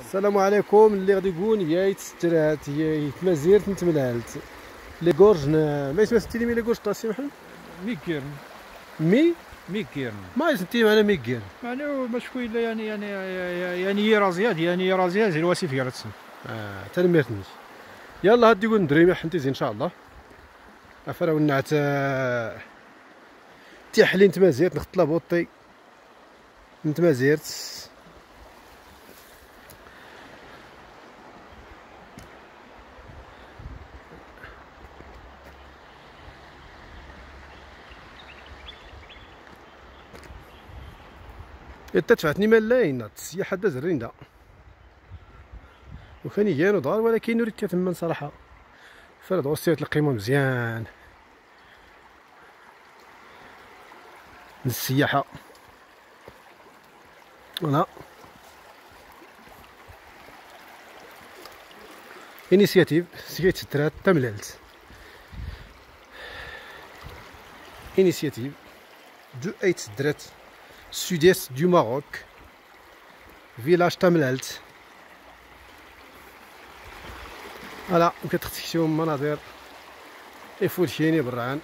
السلام عليكم. اللي غادي يكون يا يتسترات يا يتمازيرت نتملالت لي غورج ما اسمها سنتي لي غورج طاسي محمد ميكيرن ميكيرن ما سنتي معنا ميكير معناه مشكوي يعني يرازياد يعني يرازياد الواسف يرتسن تنميرتنيش. يلا هادي يقول ندري حنتي ان شاء الله افرا ونعت تيحلي نتمازيرت نخط لابوطي نتمازيرت تدفعتني ملايين السياحة دا زريندا وكان يجينو دار ولكن نريد كتمن صراحة فرد وصيت القيمة مزيان للسياحة. فوالا انيسياتيف سيت سترات تملالت انيسياتيف دو ايت سترات sud-est du Maroc village تملالت. فوالا كتختشيو مناظر يفولشيني برعان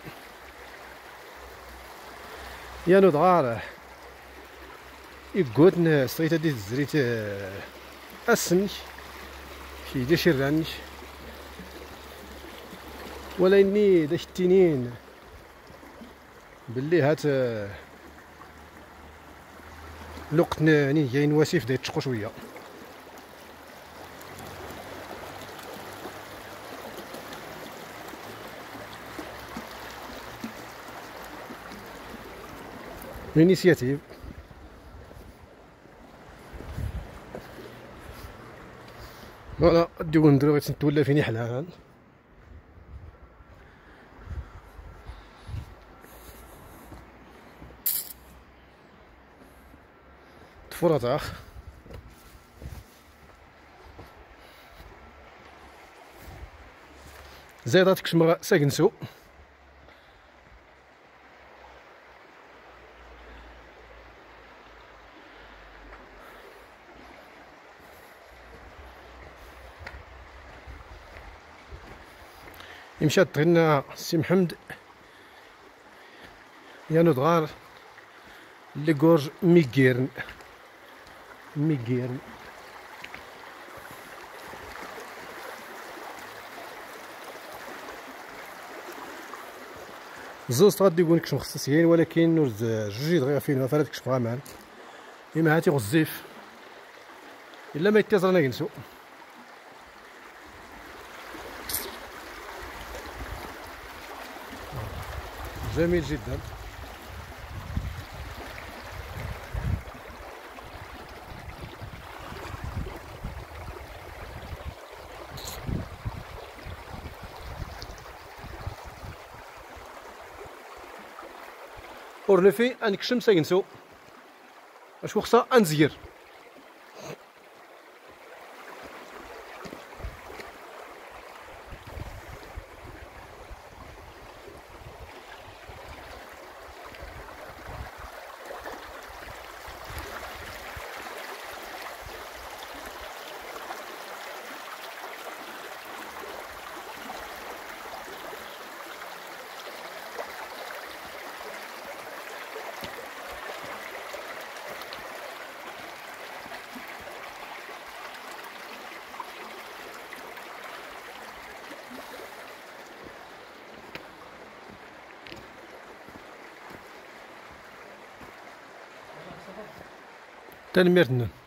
يا نضغار يقوتنا صيت دي الزريت اسنش شي دي شرانش ولا اني داش التنين باللي هات الوقت يعني جاي نواسيف دا يتشقو شويه. الانيسياتيف فوالا نديو نديرو غير نتولى فيني حلال فرطاخ زيداتك شمرا ساكنسو مشات تغنى سي محمد يا نضغار لي غورج ميكيرن زوز غادي يقول لك مخصصين ولكن نرد جوج دغيا فين فرات كشف غامان اما هاتي غزيف الا ما يتزرنا كنسو جميل جدا. ورنفي انكشم ساينسو اش وخصها انزير تنميرتنا.